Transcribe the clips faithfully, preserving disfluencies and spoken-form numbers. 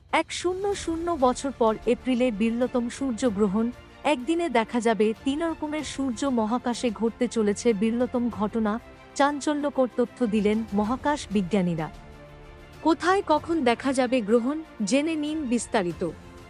এক শূন্য শূন্য বছর পর এপ্রিলে বিরলতম সূর্যগ্রহণ। একদিনে দেখা যাবে তিন রকমের সূর্য মহাকাশে ঘটতে চলেছে বিরলতম ঘটনা। চাঞ্চল্যকর তথ্য দিলেন মহাকাশ বিজ্ঞানীরা। কোথায় কখন দেখা যাবে গ্রহণ, জেনে নিন বিস্তারিত।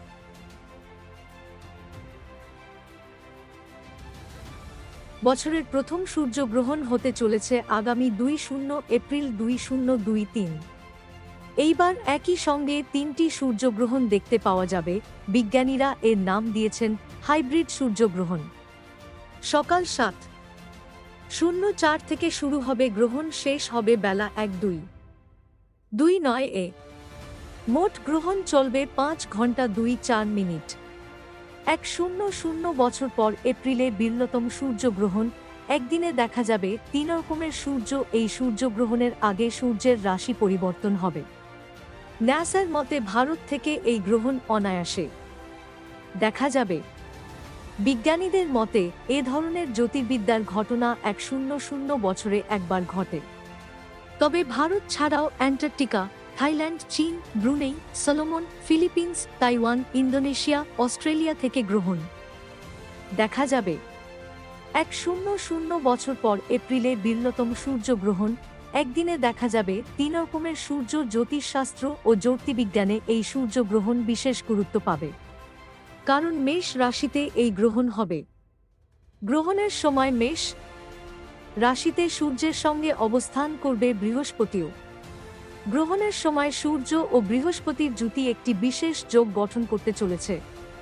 বছরের প্রথম সূর্যগ্রহণ হতে চলেছে আগামী দুই শূন্য এপ্রিল দুই শূন্য দুই তিন। এইবার একই সঙ্গে তিনটি সূর্যগ্রহণ দেখতে পাওয়া যাবে। বিজ্ঞানীরা এর নাম দিয়েছেন হাইব্রিড সূর্যগ্রহণ। সকাল সাত শূন্য চার থেকে শুরু হবে গ্রহণ, শেষ হবে বেলা এক দুই দুই নয় এ। মোট গ্রহণ চলবে পাঁচ ঘন্টা দুই চার মিনিট। এক শূন্য শূন্য বছর পর এপ্রিলে বিরলতম সূর্যগ্রহণ। একদিনে দেখা যাবে তিন রকমের সূর্য। এই সূর্যগ্রহণের আগে সূর্যের রাশি পরিবর্তন হবে। ন্যাসার মতে ভারত থেকে এই গ্রহণ অনায়াসে দেখা যাবে। বিজ্ঞানীদের মতে এ ধরনের জ্যোতির্বিদ্যার ঘটনা এক শূন্য শূন্য বছরে একবার ঘটে। তবে ভারত ছাড়াও অ্যান্টার্কটিকা, থাইল্যান্ড, চীন, Brunei, Solomon, Philippines, Taiwan, Indonesia, Australia থেকে গ্রহণ দেখা যাবে। এক শূন্য শূন্য বছর পর এপ্রিলে বিরলতম সূর্যগ্রহণ। একদিনে দেখা যাবে তিন রকমের সূর্য। জ্যোতিষশাস্ত্র ও জ্যোতির্বিজ্ঞানে এই সূর্যগ্রহণ বিশেষ গুরুত্ব পাবে, কারণ মেষ রাশিতে এই গ্রহণ হবে। গ্রহণের সময় মেষ রাশিতে সূর্যের সঙ্গে অবস্থান করবে বৃহস্পতিও। গ্রহণের সময় সূর্য ও বৃহস্পতির জুতি একটি বিশেষ যোগ গঠন করতে চলেছে।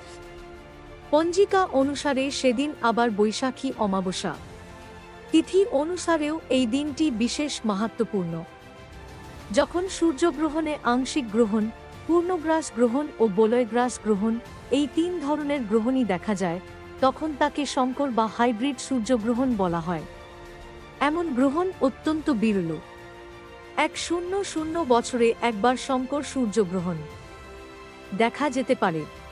পঞ্জিকা অনুসারে সেদিন আবার বৈশাখী অমাবস্যা। তিথি অনুসারেও এই দিনটি বিশেষ মাহাত্ম্যপূর্ণ। যখন সূর্যগ্রহণে আংশিক গ্রহণ, পূর্ণগ্রাস গ্রহণ ও বলয়গ্রাস গ্রহণ, এই তিন ধরনের গ্রহণই দেখা যায়, তখন তাকে সংকর বা হাইব্রিড সূর্যগ্রহণ বলা হয়। এমন গ্রহণ অত্যন্ত বিরল। এক শূন্য শূন্য বছরে একবার সংকর সূর্যগ্রহণ দেখা যেতে পারে।